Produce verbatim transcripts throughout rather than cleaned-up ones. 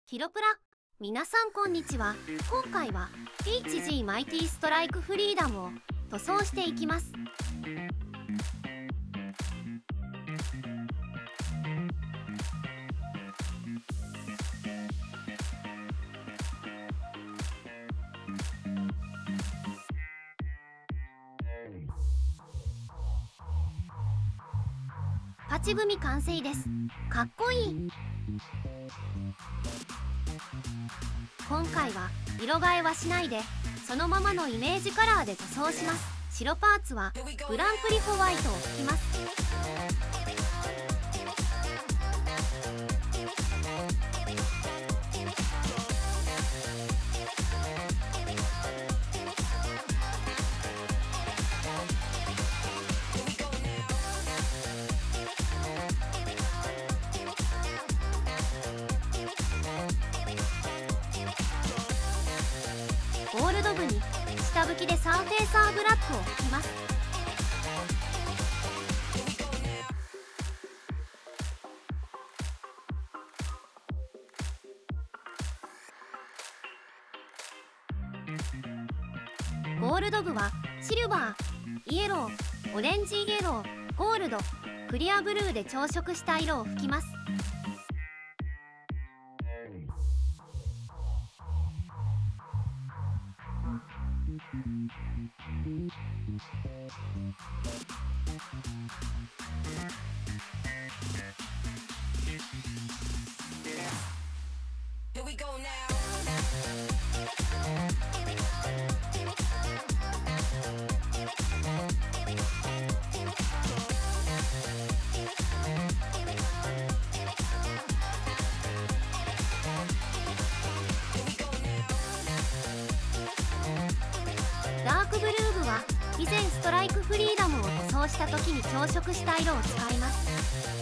ヒロプラ、皆さんこんにちは。今回は エイチジー マイティストライクフリーダムを塗装していきます。勝ち組完成です。かっこいい。今回は色替えはしないでそのままのイメージカラーで塗装します。白パーツはグランプリホワイトを拭きます。ゴールド部に下拭きでサーフェーサーブラックを拭きます。ゴールド部はシルバー、イエロー、オレンジイエロー、ゴールド、クリアブルーで調色した色を拭きます。ダークブルー部は以前ストライクフリーダムを塗装した時に調色した色を使います。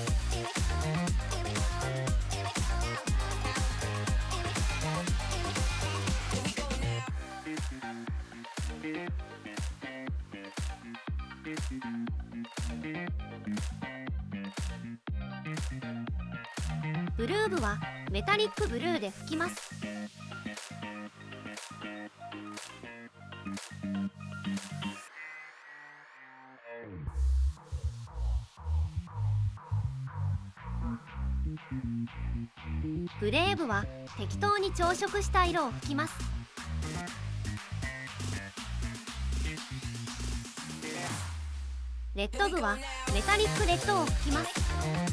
ブルー部はメタリックブルーで拭きます。グレー部は適当に調色した色を拭きます。レッド部はメタリックレッドを拭きます。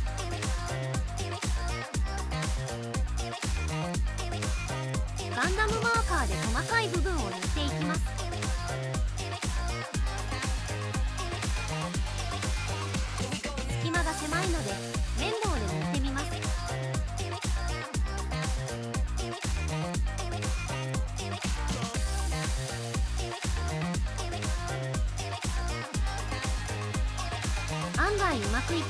ガンダムマーカーで細かい部分を塗っていきます。隙間が狭いので綿棒で塗ってみます。案外うまくいった。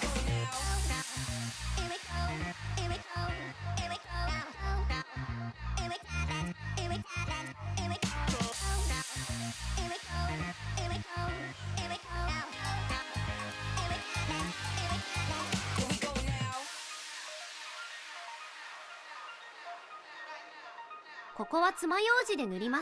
ここは爪楊枝で塗ります。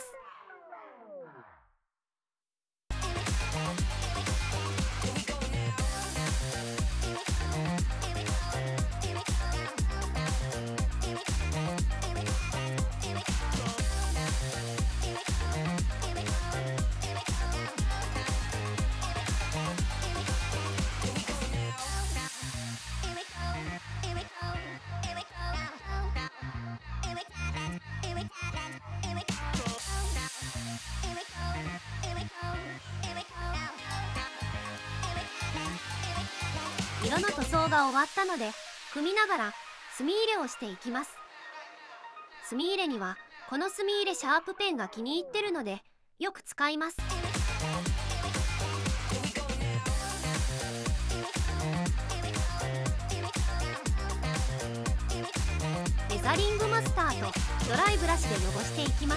色の塗装が終わったので組みながら墨入れをしていきます。墨入れにはこの墨入れシャープペンが気に入ってるのでよく使います。レザリングマスターとドライブラシで汚していきます。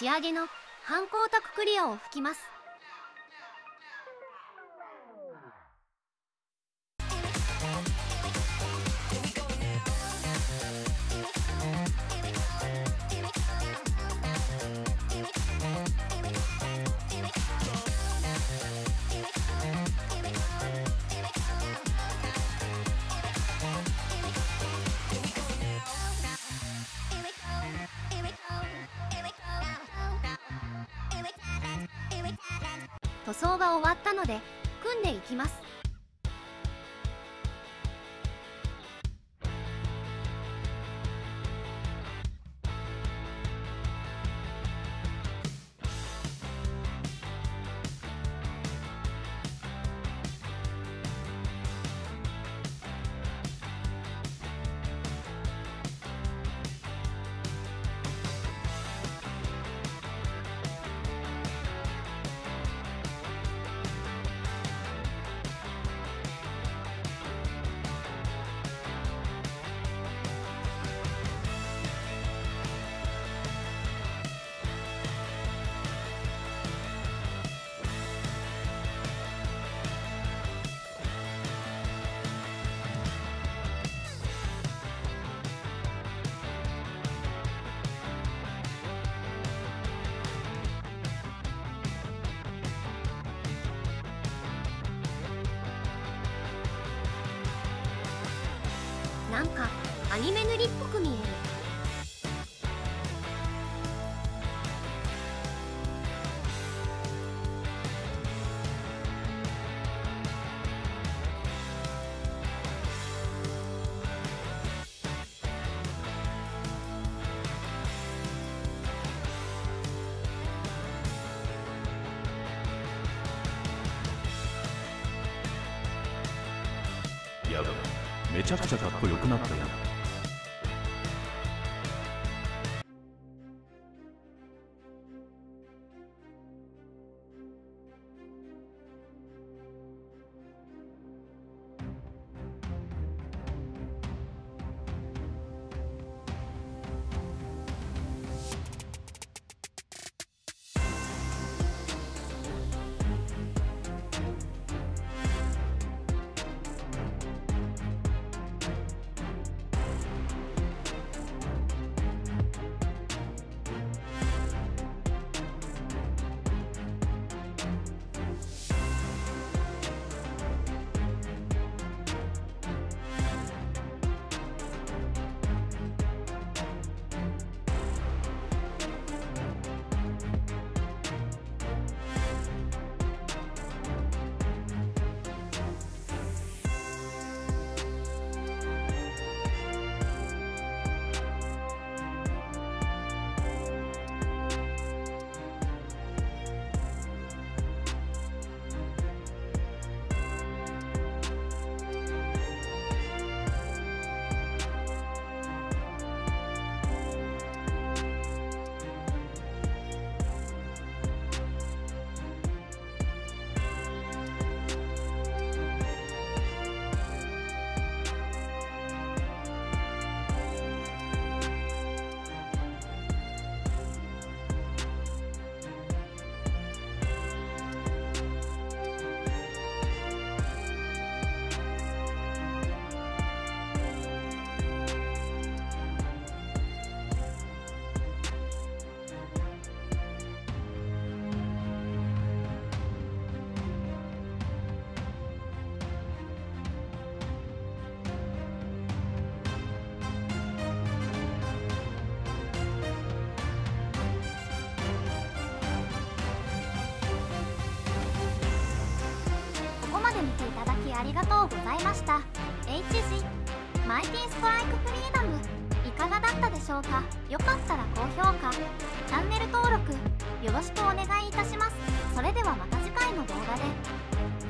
仕上げの半光沢クリアを吹きます。塗装が終わったので組んでいきます。なんかアニメ塗りっぽく見える。 やばい、めちゃくちゃかっこよくなったよ。 ありがとうございました。 エイチジー マイティストライクフリーダムいかがだったでしょうか。よかったら高評価、チャンネル登録よろしくお願いいたします。それではまた次回の動画で。